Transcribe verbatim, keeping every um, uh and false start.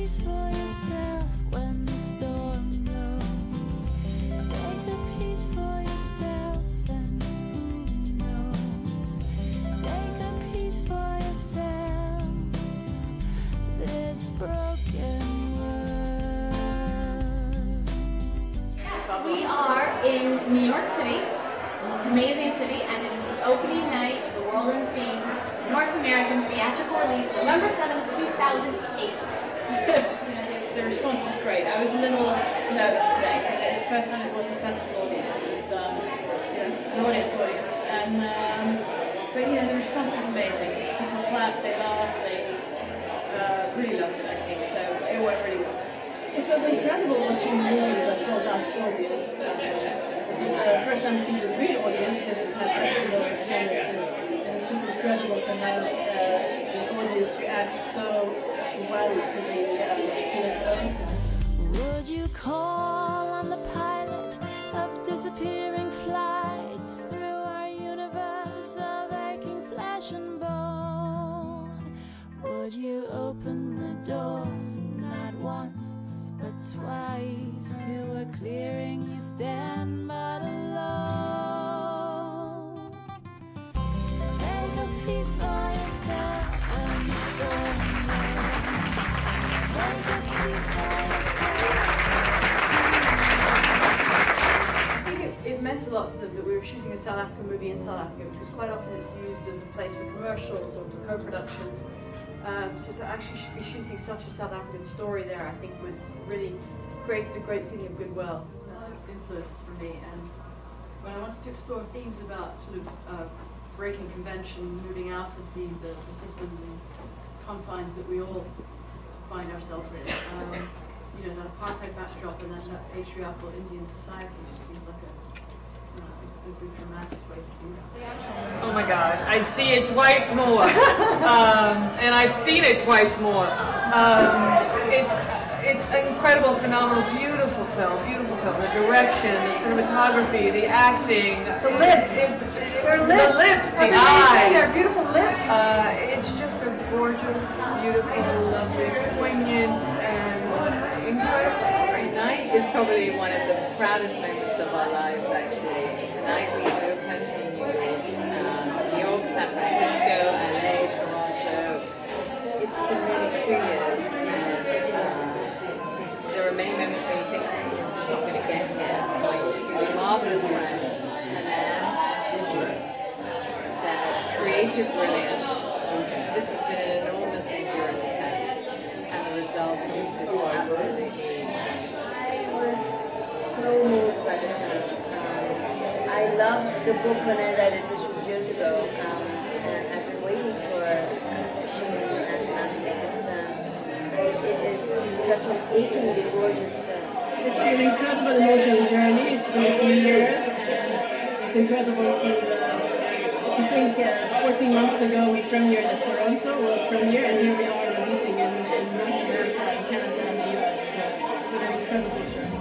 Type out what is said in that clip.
piece for yourself when the storm blows. Take a piece for yourself and who knows. Take a piece for yourself. This broken world. We are in New York City, amazing city, and it's the opening night of the World in Scenes North American theatrical release, November seventh, two thousand eight. The response was great. I was a little nervous today because it was the first time it wasn't a festival audience, it was um, you know, an audience audience. And um, but you know, the response was amazing. People clapped, they laughed, they uh, really loved it, I think. So it went really well. It was incredible watching the movie with a sold out audience. It was the first time seeing the real audience because we've had festival attendances. It was just incredible to have uh, the audience react so well to the, uh, to the film. Would you call on the pilot of disappearing flights through our universe of aching flesh and bone? Would you open the door not once but twice to a clearing you stand but alone? Take a piece for yourself when the storm blows. Take a piece for yourself. I think it, it meant a lot to them that we were shooting a South African movie in South Africa, because quite often it's used as a place for commercials or for co-productions. Um, so to actually be shooting such a South African story there, I think was really created a great feeling of goodwill, uh, influence for me. And when I wanted to explore themes about sort of uh, breaking convention, moving out of the, the, the systems and confines that we all find ourselves in, um, you know, that apartheid backdrop and that, that patriarchal Indian society just seemed like a, you know, a good dramatic way to do that. Oh my God, I'd see it twice more, um, and I've seen it twice more. Um, it's it's an incredible, phenomenal, beautiful film, beautiful film. The direction, the cinematography, the acting, The lips, it's, their lips, the lips, the Are eyes. their beautiful lips. Uh, it's just a gorgeous, beautiful, lovely, poignant, and incredible story. Tonight is probably one of the proudest moments of our lives, actually. Tonight we open in New York, um, New York, San Francisco, L A, Toronto. It's been nearly two years, and uh, there are many moments when you think, I'm just not going to get here. My two marvelous friends, Hannah and their creative brilliance. This has been an enormous endurance test, and the result is just absolutely. I was so moved by the film. Um, I loved the book when I read it, which was years ago, um, and I've been waiting for uh, Shimon and Hannah to make this film. It is such an achingly gorgeous film. It's been an incredible emotional journey. It's been a few years, and it's incredible to uh, to think uh, fourteen months ago we premiered at Toronto World Premiere, and here we are releasing in, in North America, Canada, and the U S. So it's been an incredible journey.